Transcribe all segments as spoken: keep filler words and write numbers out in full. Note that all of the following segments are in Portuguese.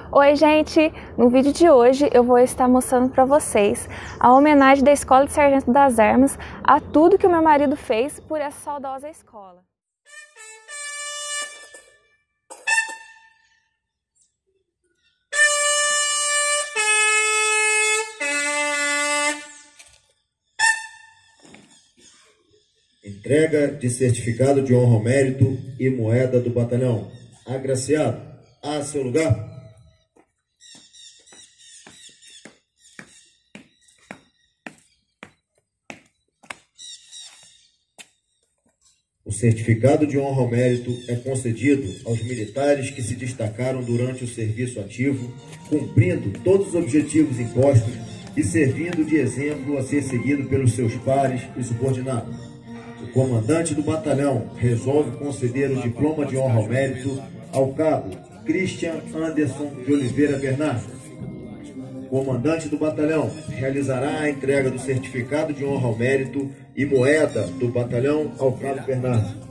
Oi gente, no vídeo de hoje eu vou estar mostrando para vocês a homenagem da Escola de Sargento das Armas a tudo que o meu marido fez por essa saudosa escola. Entrega de certificado de honra ao mérito e moeda do batalhão. Agraciado, a seu lugar. O certificado de honra ao mérito é concedido aos militares que se destacaram durante o serviço ativo, cumprindo todos os objetivos impostos e servindo de exemplo a ser seguido pelos seus pares e subordinados. O comandante do batalhão resolve conceder o diploma de honra ao mérito ao cabo Christian Anderson de Oliveira Bernardo. O comandante do batalhão realizará a entrega do certificado de honra ao mérito e moeda do batalhão ao cabo Bernardo.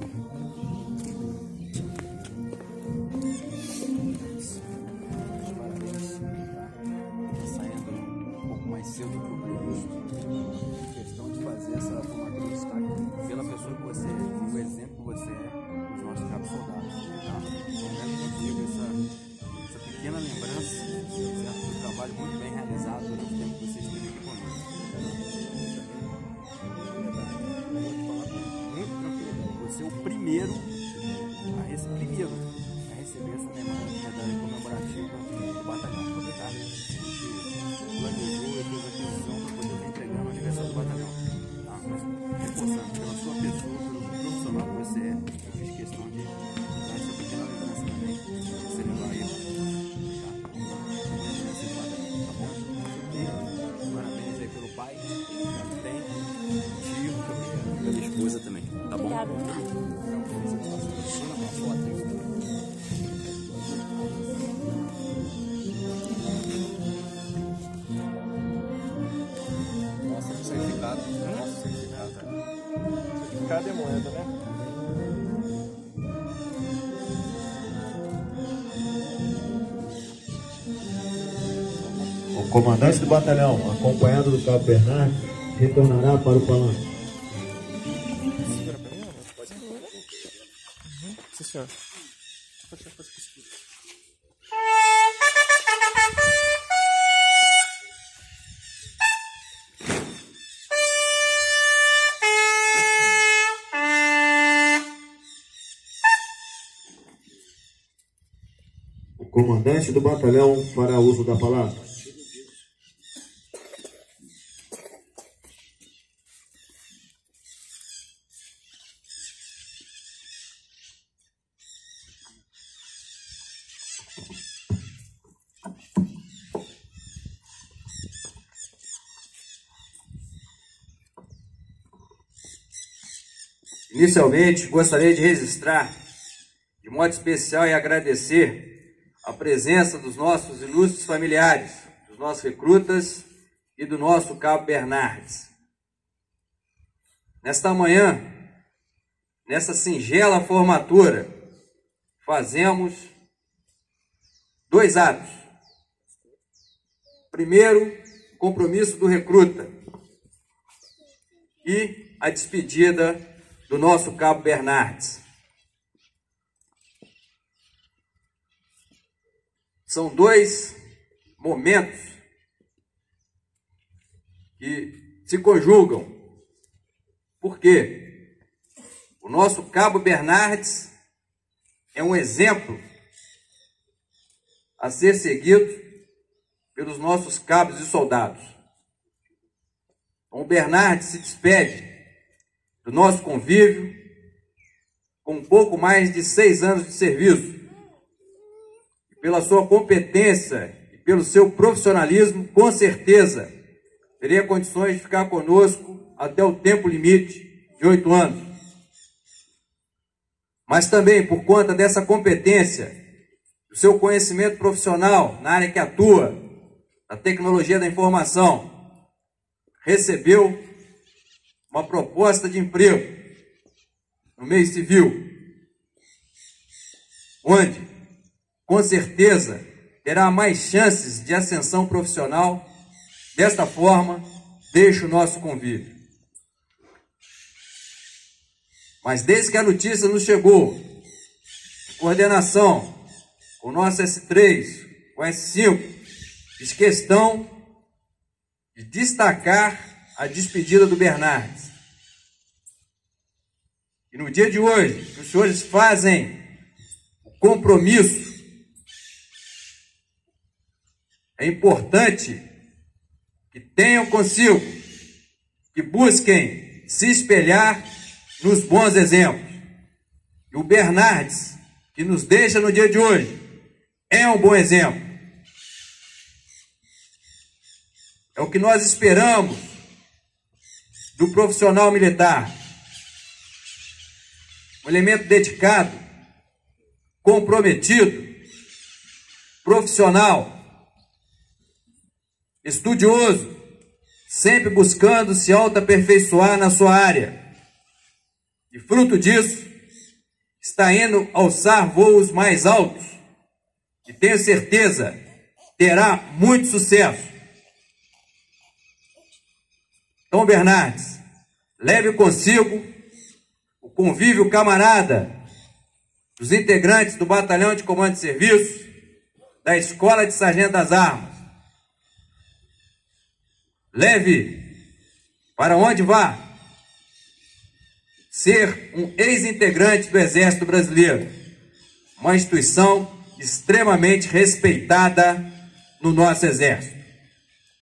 Muito bem realizado durante o tempo que vocês esteve aqui conosco. Muito tranquilo. Você é o primeiro a, rece primeiro a receber essa medalha comemorativa do batalhão. Tá? A gente planejou e fez a aquisição para poder estar entregando no aniversário do batalhão. Tá? Mas reforçando, pela sua pessoa, pelo profissional que você é, eu fiz questão de dar essa pequena lembrança também. Você levar aí. Pai, tem tio, pela esposa também, tá bom? Obrigada. Nossa, certificado. Nossa, certificado. Certificado é moeda, né? O comandante do batalhão, acompanhado do cabo Bernardo, retornará para o palanque. Segura pra mim, pode ser. Uhum. Sim, senhor. Pode ser, pode ser. O comandante do batalhão fará uso da palavra. Inicialmente, gostaria de registrar, de modo especial, e agradecer a presença dos nossos ilustres familiares, dos nossos recrutas e do nosso cabo Bernardes. Nesta manhã, nessa singela formatura, fazemos dois atos. Primeiro, o compromisso do recruta e a despedida do nosso cabo Bernardes. São dois momentos que se conjugam. Por quê? O nosso cabo Bernardes é um exemplo a ser seguido pelos nossos cabos e soldados. Então, o Bernardes se despede do nosso convívio com um pouco mais de seis anos de serviço. Pela sua competência e pelo seu profissionalismo, com certeza, teria condições de ficar conosco até o tempo limite de oito anos. Mas também, por conta dessa competência, do seu conhecimento profissional na área que atua, da tecnologia da informação, recebeu uma proposta de emprego no meio civil, onde, com certeza, terá mais chances de ascensão profissional. Desta forma, deixo o nosso convívio. Mas desde que a notícia nos chegou, coordenação com o nosso S três, com o S cinco, fiz questão de destacar a despedida do Bernardes. E no dia de hoje, que os senhores fazem o compromisso, é importante que tenham consigo, que busquem se espelhar nos bons exemplos. E o Bernardes, que nos deixa no dia de hoje, é um bom exemplo. É o que nós esperamos do profissional militar. Um elemento dedicado, comprometido, profissional, estudioso, sempre buscando se autoaperfeiçoar na sua área. E fruto disso, está indo alçar voos mais altos e tenho certeza terá muito sucesso. Então, Bernardes, leve consigo o convívio camarada dos integrantes do Batalhão de Comando de Serviço da Escola de Sargento das Armas. Leve para onde vá ser um ex-integrante do Exército Brasileiro, uma instituição extremamente respeitada no nosso Exército.